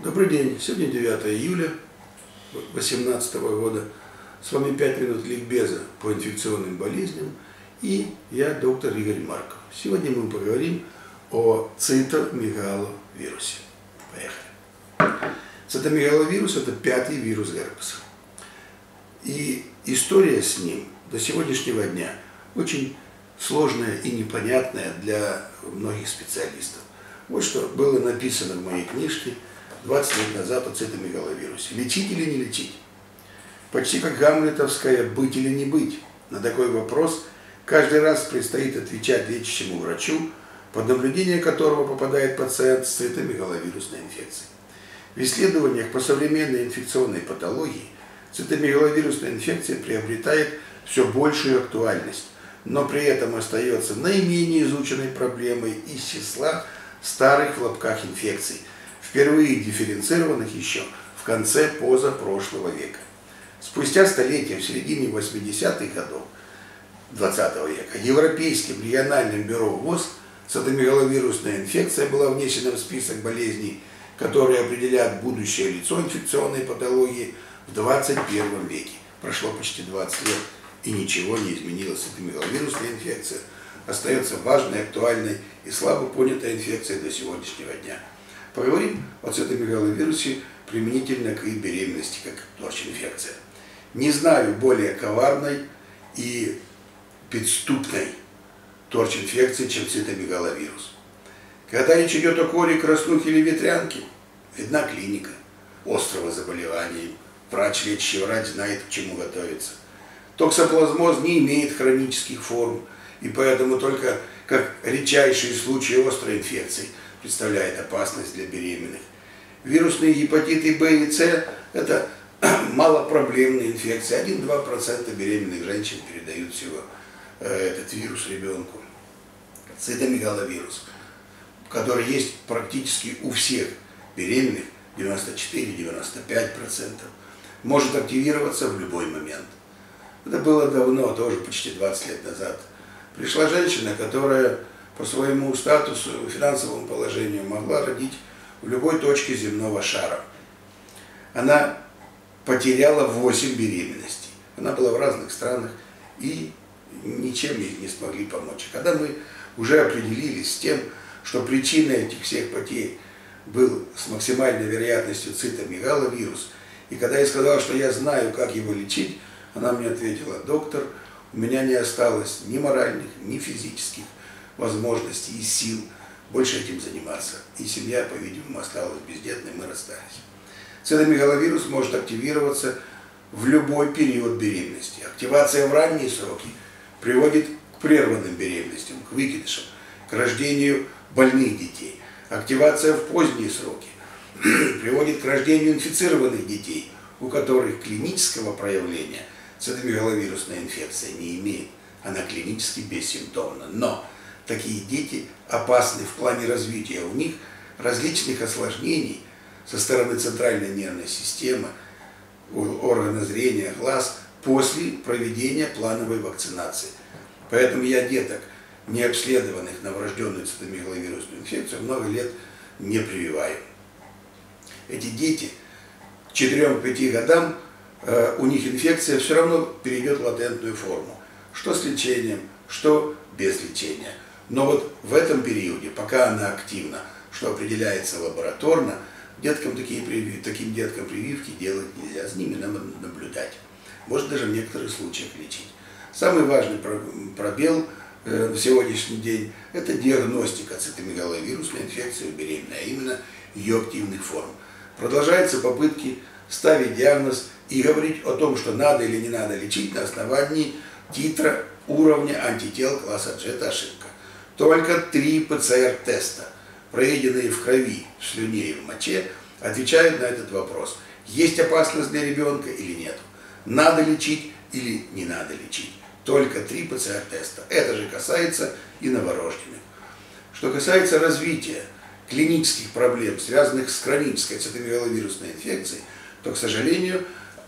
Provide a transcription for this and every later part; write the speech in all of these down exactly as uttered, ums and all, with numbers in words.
Добрый день. Сегодня девятое июля две тысячи восемнадцатого года. С вами пять минут ликбеза по инфекционным болезням. И я, доктор Игорь Марков. Сегодня мы поговорим о цитомегаловирусе. Поехали. Цитомегаловирус – это пятый вирус герпеса. И история с ним до сегодняшнего дня очень сложная и непонятная для многих специалистов. Вот что было написано в моей книжке двадцать лет назад о цитомегаловирусе. Лечить или не лечить? Почти как гамлетовская «быть или не быть». На такой вопрос каждый раз предстоит отвечать лечащему врачу, под наблюдение которого попадает пациент с цитомегаловирусной инфекцией. В исследованиях по современной инфекционной патологии цитомегаловирусная инфекция приобретает все большую актуальность, но при этом остается наименее изученной проблемой из числа старых в лапках инфекций, впервые дифференцированных еще в конце позапрошлого века. Спустя столетия, в середине восьмидесятых годов двадцатого века, Европейским региональным бюро ВОЗ цитомегаловирусная инфекция была внесена в список болезней, которые определяют будущее лицо инфекционной патологии в двадцать первом веке. Прошло почти двадцать лет, и ничего не изменилось. Цитомегаловирусная инфекция остается важной, актуальной и слабо понятой инфекцией до сегодняшнего дня. Поговорим о цитомегаловирусе применительно к их беременности, как торч-инфекция. Не знаю более коварной и подступной торч-инфекции, чем цитомегаловирус. Когда речь идет о коре, краснухе или ветрянке, видна клиника острого заболевания. Врач, лечащий врач, знает, к чему готовиться. Токсоплазмоз не имеет хронических форм, и поэтому только как редчайший случай острой инфекции представляет опасность для беременных. Вирусные гепатиты В и С – это малопроблемные инфекции. один-два процента беременных женщин передают всего этот вирус ребенку. Цитомегаловирус, который есть практически у всех беременных, девяносто четыре — девяносто пять процентов, может активироваться в любой момент. Это было давно, тоже почти двадцать лет назад. Пришла женщина, которая по своему статусу, финансовому положению могла родить в любой точке земного шара. Она потеряла восемь беременностей. Она была в разных странах, и ничем ей не смогли помочь. Когда мы уже определились с тем, что причиной этих всех потерь был с максимальной вероятностью цитомегаловирус, и когда я сказал, что я знаю, как его лечить, она мне ответила: доктор, у меня не осталось ни моральных, ни физических возможностей и сил больше этим заниматься. И семья, по-видимому, осталась бездетной, мы расстались. Цитомегаловирус может активироваться в любой период беременности. Активация в ранние сроки приводит к прерванным беременностям, к выкидышам, к рождению больных детей. Активация в поздние сроки приводит к рождению инфицированных детей, у которых клинического проявления цитомегаловирусная инфекция не имеет. Она клинически бессимптомна. Но такие дети опасны в плане развития у них различных осложнений со стороны центральной нервной системы, органа зрения, глаз после проведения плановой вакцинации. Поэтому я деток, не обследованных на врожденную цитомегаловирусную инфекцию, много лет не прививаю. Эти дети к четырём-пяти годам э, у них инфекция все равно перейдет в латентную форму. Что с лечением, что без лечения. Но вот в этом периоде, пока она активна, что определяется лабораторно, деткам такие прививки, таким деткам прививки делать нельзя, с ними надо наблюдать. Может даже в некоторых случаях лечить. Самый важный пробел э, на сегодняшний день – это диагностика цитомегаловирусной инфекции у беременной, а именно ее активных форм. Продолжаются попытки ставить диагноз и говорить о том, что надо или не надо лечить на основании титра уровня антител класса G. Это ошибка. Только три ПЦР-теста, проведенные в крови, в слюне и в моче, отвечают на этот вопрос. Есть опасность для ребенка или нет? Надо лечить или не надо лечить? Только три ПЦР-теста. Это же касается и новорожденных. Что касается развития клинических проблем, связанных с хронической цитомегаловирусной инфекцией, то, к сожалению,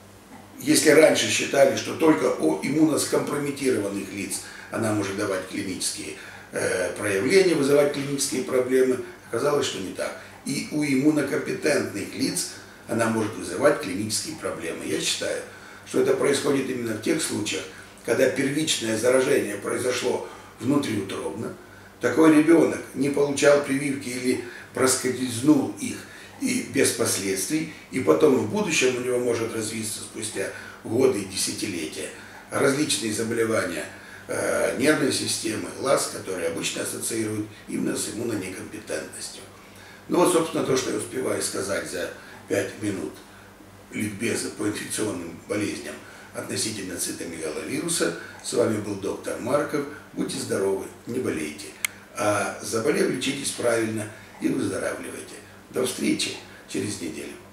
если раньше считали, что только у иммуноскомпрометированных лиц она может давать клинические э, проявления, вызывать клинические проблемы, оказалось, что не так. и у иммунокомпетентных лиц она может вызывать клинические проблемы. Я считаю, что это происходит именно в тех случаях, когда первичное заражение произошло внутриутробно, такой ребенок не получал прививки или проскользнул их и без последствий, и потом в будущем у него может развиться спустя годы и десятилетия различные заболевания э, нервной системы, глаз, которые обычно ассоциируют именно с иммунонекомпетентностью. Ну вот, собственно, то, что я успеваю сказать за пять минут ликбеза по инфекционным болезням относительно цитомегаловируса. С вами был доктор Марков. Будьте здоровы, не болейте. А заболев, лечитесь правильно и выздоравливайте. До встречи через неделю.